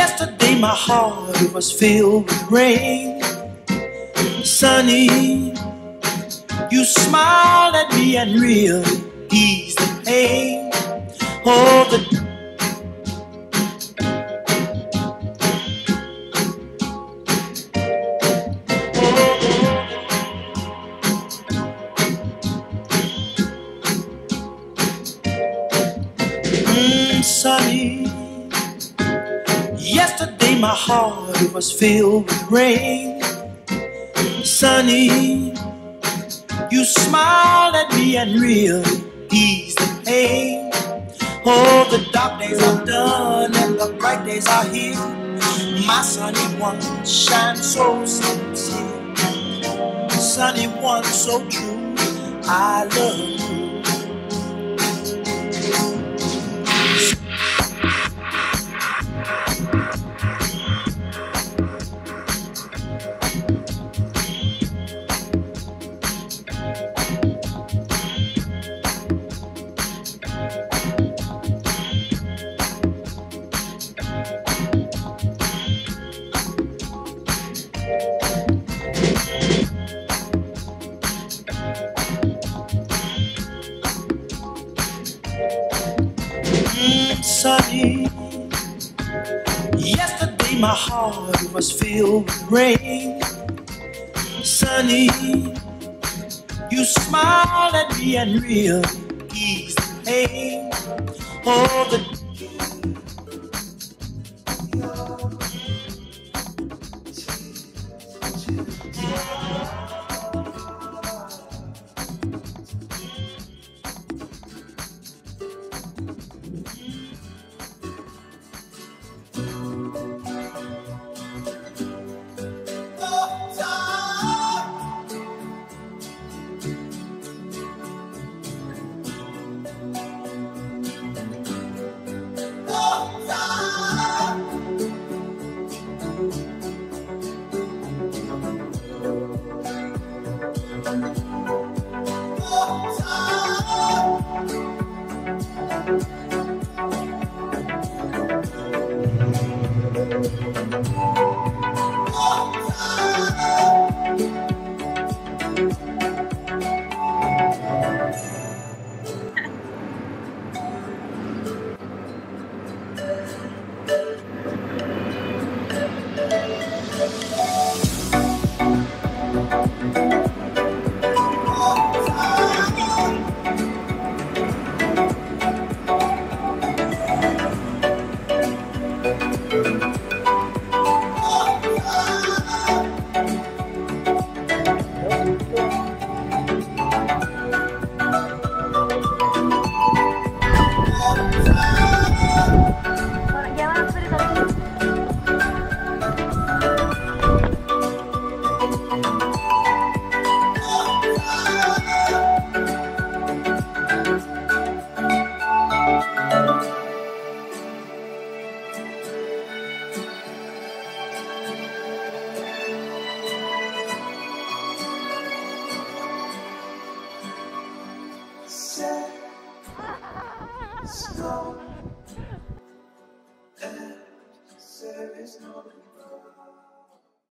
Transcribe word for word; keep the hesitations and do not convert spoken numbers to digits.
Yesterday my heart was filled with rain. Sunny, you smiled at me and really eased the pain. Oh, the mm, sunny. Yesterday my heart was filled with rain. Sunny, you smiled at me and really eased the pain. Oh, the dark days are done and the bright days are here. My sunny one shines so sincere. Sunny one so true, I love you. Sunny, yesterday my heart was filled with rain. Sunny, you smiled at me and really eased the pain. Oh, the snow and there is no